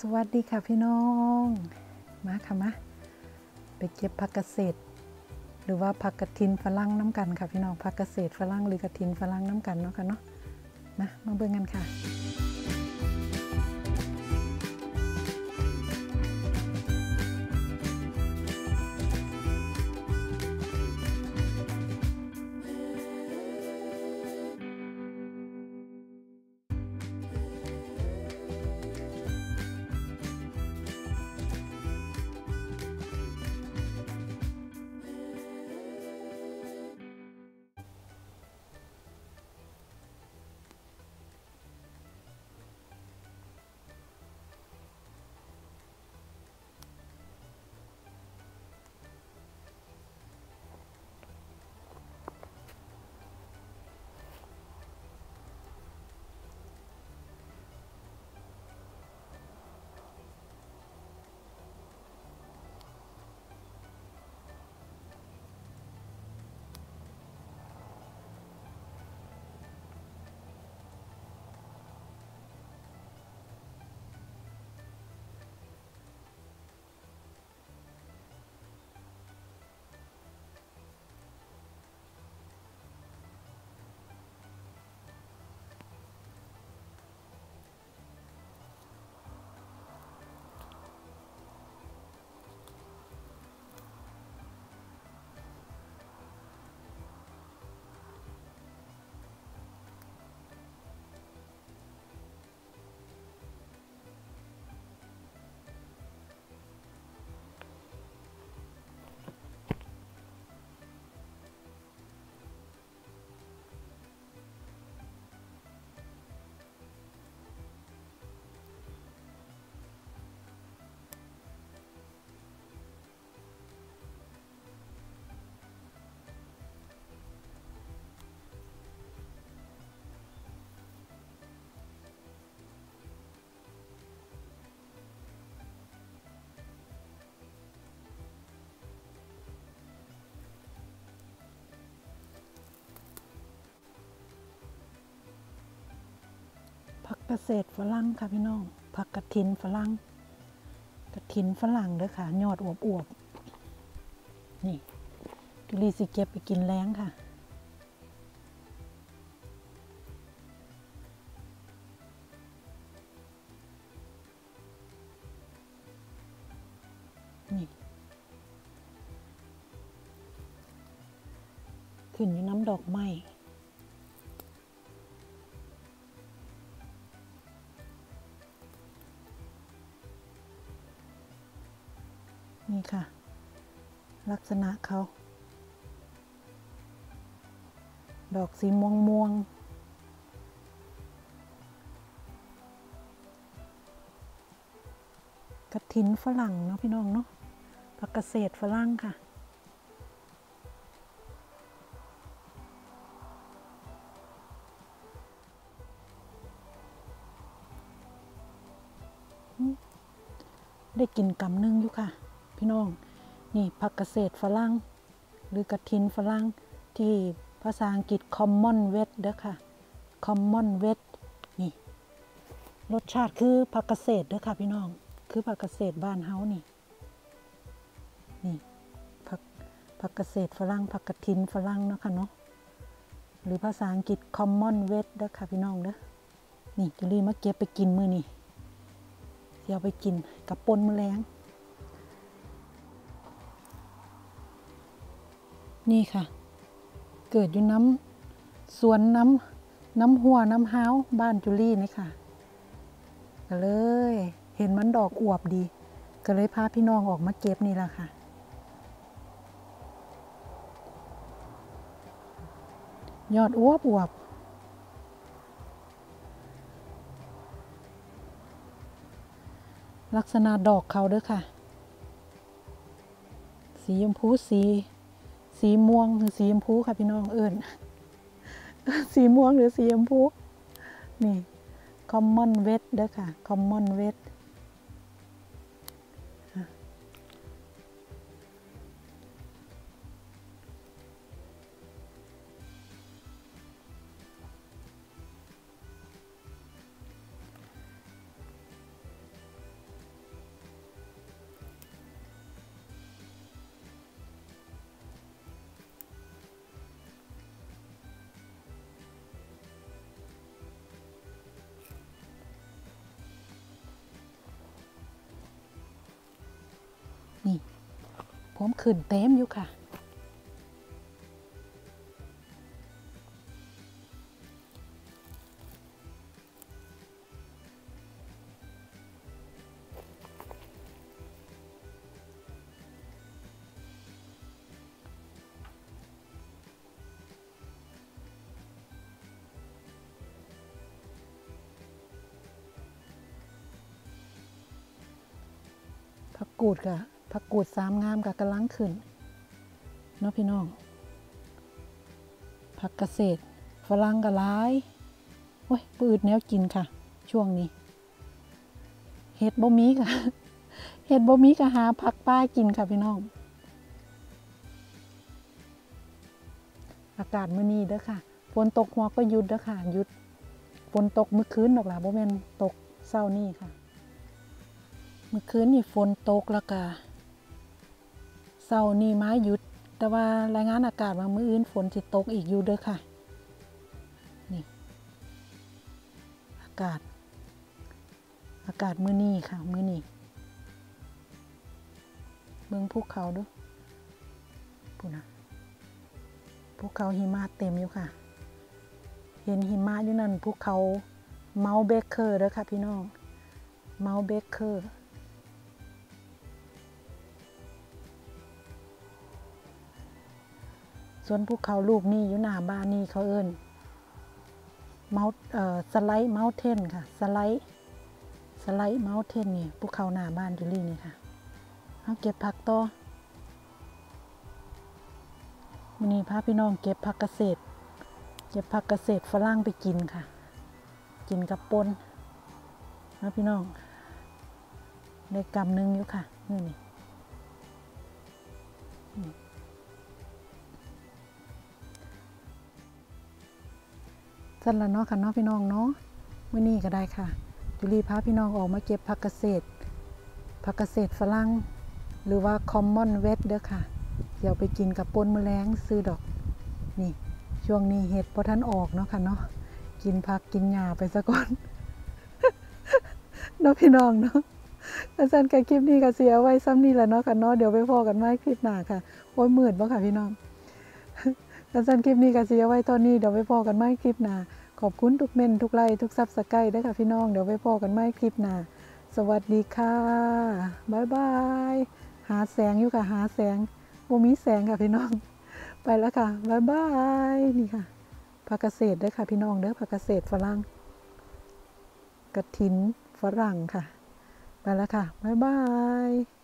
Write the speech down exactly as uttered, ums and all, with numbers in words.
วัสดีค่ะพี่น้องมาค่ะมาไปเก็บผักเกษตรหรือว่าผักกระถินฝรั่งน้ำกันค่ะพี่น้องผักเกษตรฝรั่งหรือกระถินฝรั่งน้ำกันเนาะค่ะเนาะนะมาเบิ่งกันค่ะผักเกษตรฝรั่งค่ะพี่น้องผักกระถินฝรั่งกระถินฝรั่งเด้อค่ะยอดอวบๆนี่จุลีสิเก็บไปกินแล้งค่ะนี่ขึ้นอยู่น้ำดอกไม้นี่ค่ะลักษณะเขาดอกสีม่วงม่วงกระถินฝรั่งเนาะพี่น้องเนาะผักเกษตรฝรั่งค่ะได้กินกำนึงอยู่ค่ะพี่น้องนี่ผักเกษตรฝรั่งหรือกระถินฝรั่งที่ภาษาอังกฤษ Commonwealth เด้อค่ะ Commonwealth นี่รสชาติคือผักเกษตรเด้อค่ะพี่น้องคือผักเกษตรบ้านเฮานี่นี่ผักผักเกษตรฝรั่งผักกระถินฝรั่งเนาะค่ะเนาะหรือภาษาอังกฤษ Commonwealth เด้อค่ะพี่น้องเด้อนี่จุลีมาเก็บไปกินมื้อนี้เดี๋ยวไปกินกับปนมื้อแลงนี่ค่ะเกิดอยู่น้ำสวนน้ำน้ำหัวน้ำห้าวบ้านจุลี่นี่ค่ะก็เลยเห็นมันดอกอวบดีก็เลยพาพี่น้องออกมาเก็บนี่แหละค่ะยอดอวบอวบลักษณะดอกเขาเด้อค่ะสีชมพูสีสีม่วงหรือสีชมพูค่ะพี่น้องเอิญสีม่วงหรือสีชมพูนี่ Commonwealth เด้อค่ะ Commonwealth นนี่ผมขึ้นเต็มอยู่ค่ะผักกูดกะผักกูดสามงามกะกำลังขึ้นเนาะพี่น้องผักเกษตรฝรั่งกะหลายโอ้ยปืดแนวกินค่ะช่วงนี้เห็ดบ่มีค่ะเห็ดบ่มีก็หาผักป้ากินค่ะพี่น้องอากาศมื้อนี้เด้อค่ะฝนตกหัวก็หยุดเด้อค่ะหยุดฝนตกมื้อคืนดอกล่ะบ่แม่นตกเช้านี้ค่ะเมื่อคืนนี่ฝนตกแล้วก็เช้านี้มาหยุดแต่ว่ารายงานอากาศว่ามื้ออื่นฝนสิตกอีกอยู่เด้อค่ะนี่อากาศอากาศมื้อนี้ค่ะมื้อนี้เบิ่งภูเขาดูพุ่นน่ะภูเขาหิมะเต็มอยู่ค่ะเห็นหิมะอยู่นั่นภูเขาเมาเบเกอร์เด้อค่ะพี่น้องเมาเบเกอร์ส่วนภูเขาลูกนี่อยู่หน้าบ้านนี่เขาเอิ้นเมาเอ่อสไลด์เมาเทนค่ะสไลด์สไลด์เมาเทนนี่ภูเขาหน้าบ้านจุลี่นี่ค่ะเอาเก็บผักต่อมื้อนี้พาพี่น้องเก็บผักเกษตรเก็บผักเกษตรฝรั่งไปกินค่ะกินกับป่นนะพี่น้องได้กำนึงอยู่ค่ะนี่นี่สั่นละเนาะค่ะเนาะพี่น้องเนาะมื้อนี้ก็ได้ค่ะจุลีพาพี่น้องออกมาเก็บผักเกษตรผักเกษตรฝรั่งหรือว่า common veg เด้อค่ะเดี๋ยวไปกินกับป่นมื้อแลงซื้อดอกนี่ช่วงนี้เห็ดพอท่านออกเนาะค่ะเนาะกินผักกินหญ้าไปซะก่อนเนาะพี่น้องเนาะอาจารย์กับคลิปนี้ก็เสียไว้ซ้ำนี่แหละเนาะค่ะเนาะเดี๋ยวไปพอกันใหม่คลิปหน้าค่ะโอ้ยมืดบ่ค่ะพี่น้องอาจารย์คลิปนี้ก็เสียไว้ตอนนี้เดี๋ยวไปพอกันใหม่คลิปหน้าขอบคุณทุกเมนทุกไลค์ทุกซับสไครบ์ด้วยค่ะพี่น้องเดี๋ยวไปพอกันใหม่คลิปหน้าสวัสดีค่ะบ๊ายบายหาแสงอยู่ค่ะหาแสงบ่มีแสงค่ะพี่น้องไปแล้วค่ะบ๊ายบายนี่ค่ะผักเกษตรด้วยค่ะพี่น้องเด้อผักเกษตรฝรั่งกระถินฝรั่งค่ะไปแล้วค่ะบ๊ายบาย